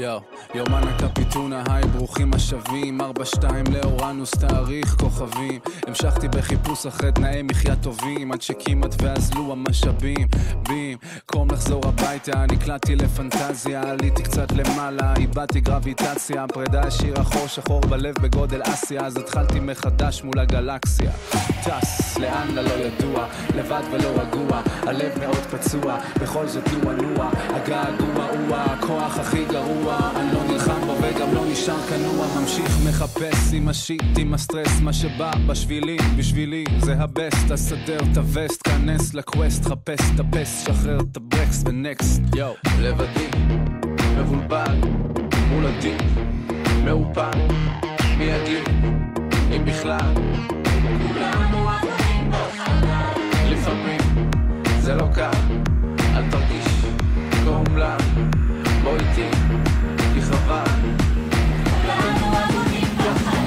יומן הקפיטונה, היי ברוכים השבים 4-2 לאורנוס, תאריך כוכבים. המשכתי בחיפוש אחרי תנאי מחיה טובים עד שכמעט ואזלו המשאבים. קום לחזור הביתה, נקלעתי לפנטזיה, עליתי קצת למעלה, איבדתי גרביטציה, פרידה השאירה חור שחור בלב בגודל אסיה, אז התחלתי מחדש מול הגלקסיה. טס, לאן לא ידוע, לבד ולא רגוע, הלב מאוד פצוע, בכל זאת נוע, הגעגוע הוא הכוח הכי גרוע, אני לא נלחם בו וגם לא נשאר כנוע, ממשיך מחפש עם השיט, עם הסטרס, מה שבא בשבילי, בשבילי זה הבסט, הסדר את הווסט, כנס לקווסט, חפש את הפס, שחרר את הברקס ונקסט. לבדי, מבולבל, מולדי, מאופן, מי יגיד, אם בכלל כולנו עבודים בחלל, לפעמים זה לא קל, אל תרגיש קומלן, בוא איתי, כי חבל כולנו עבודים בחלל.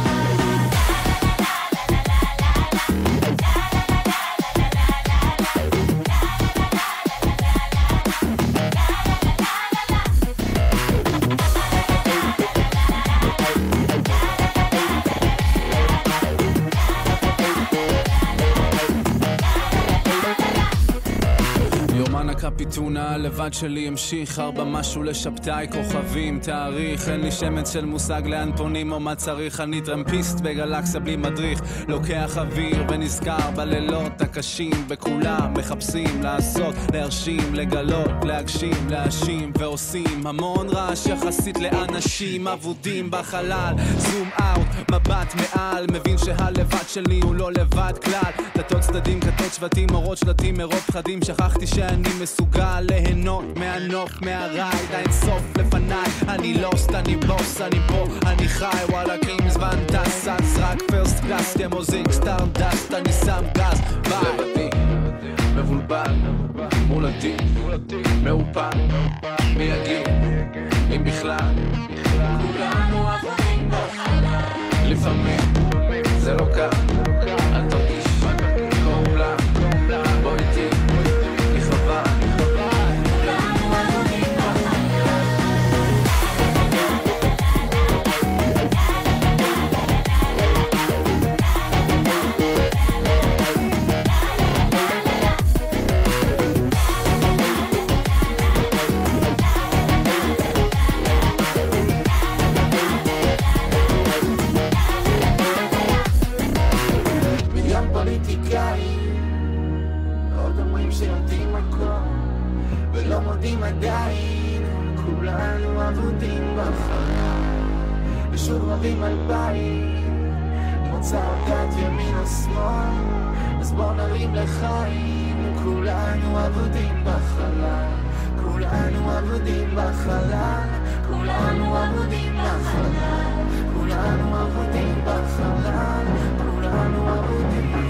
הקפיטונה, לבד שלי המשיך 4 משהו לשבתאי כוכבים, תאריך, אין לי שמץ של מושג לאן פונים או מה צריך, אני טרמפיסט בגלקסיה בלי מדריך, לוקח אוויר ונזכר בלילות הקשים, וכולם מחפשים לעשות, להרשים, לגלות, להגשים, להאשים, ועושים המון רעש יחסית לאנשים אבודים בחלל. זום אאוט, מבט מעל, מבין שהלבד שלי הוא לא לבד כלל, דתות צדדים, כתות שבטים, אורות שלטים, מרוב פחדים, שכחתי שאני מסוגל ליהנות מהנוף, מהרייד, אין סוף לפניי, אני לוסט, אני בוס, אני פה, אני חי, וואלה קים זמן טס, אז רק פרסט קלאס, כמו זינק סטארדסט, אני שם גז, לבדי, מבולבל, מולדי, מאופן, מי יגיד, אם בכלל כולנו עבודים בחלל, לפעמים זה לא קל, אל תרגיש קומלן, בוא איתי, כי חבל כולנו עבודים בחלל. ולא מודים עדיין, כולנו עבודים בחלל, ושוב רבים על בית, מוצא אותת ימין או שמאל, אז בוא נרים לחיים, כולנו עבודים בחלל, כולנו עבודים בחלל, כולנו עבודים בחלל, כולנו עבודים בחלל, כולנו עבודים